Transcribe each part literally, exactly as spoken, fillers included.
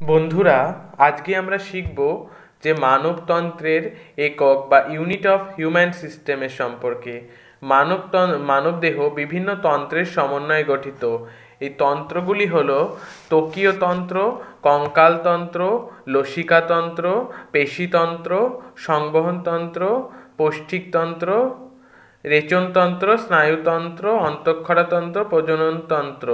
বন্ধুরা, আজকে আমরা শিখব যে মানবতন্ত্রের একক বা ইউনিট অফ হিউম্যান সিস্টেমের সম্পর্কে। মানব মানবদেহ বিভিন্ন তন্ত্রের সমন্বয়ে গঠিত। এই তন্ত্রগুলি হল ত্বকীয় তন্ত্র, কঙ্কালতন্ত্র, লসিকাতন্ত্র, পেশিতন্ত্র, সংবহনতন্ত্র, পৌষ্টিকতন্ত্র, রেচনতন্ত্র, স্নায়ুতন্ত্র, অন্তঃক্ষরাতন্ত্র, প্রজননতন্ত্র।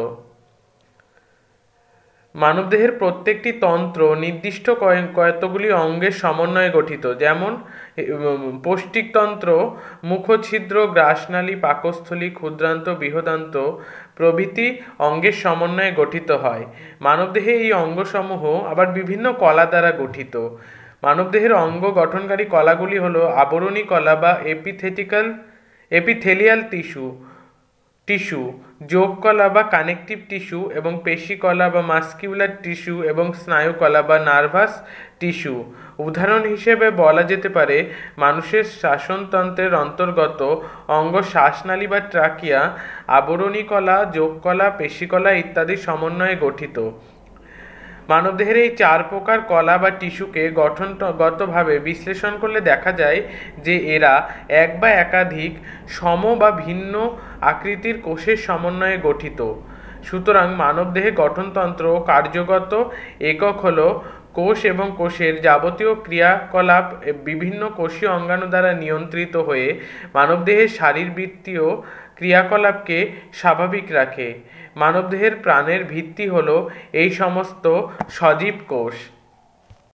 মানবদেহের প্রত্যেকটি তন্ত্র নির্দিষ্ট কতগুলি অঙ্গের সমন্বয়ে গঠিত, যেমন পৌষ্টিকতন্ত্র মুখছিদ্র, গ্রাসনালী, পাকস্থলী, ক্ষুদ্রান্ত, বৃহদান্ত প্রভৃতি অঙ্গের সমন্বয়ে গঠিত হয়। মানবদেহে এই অঙ্গসমূহ আবার বিভিন্ন কলা দ্বারা গঠিত। মানবদেহের অঙ্গ গঠনকারী কলাগুলি হল আবরণী কলা বা এপিথেটিক্যাল এপিথেলিয়াল টিস্যু টিস্যু যোগ কলা বা কানেকটিভ টিস্যু এবং পেশি কলা বা মাস্কিউলার টিস্যু এবং স্নায়ু কলা বা নার্ভাস টিস্যু। উদাহরণ হিসেবে বলা যেতে পারে মানুষের শ্বাসনতন্ত্রের অন্তর্গত অঙ্গ শ্বাসনালী বা ট্রাকিয়া আবরণী কলা, যোগ কলা, পেশি কলা ইত্যাদির সমন্বয়ে গঠিত। মানবদেহের এই চার প্রকার কলা বা টিস্যুকে গঠনগতভাবে বিশ্লেষণ করলে দেখা যায় যে এরা এক বা একাধিক সম বা ভিন্ন আকৃতির কোষের সমন্বয়ে গঠিত। সুতরাং মানবদেহে গঠনতন্ত্র ও কার্যগত একক হল কোষ এবং কোষের যাবতীয় ক্রিয়াকলাপ বিভিন্ন কোষীয় অঙ্গাণু দ্বারা নিয়ন্ত্রিত হয়ে মানবদেহের শারীরবৃত্তীয় ক্রিয়াকলাপকে স্বাভাবিক রাখে। মানবদেহের প্রাণের ভিত্তি হল এই সমস্ত সজীব কোষ।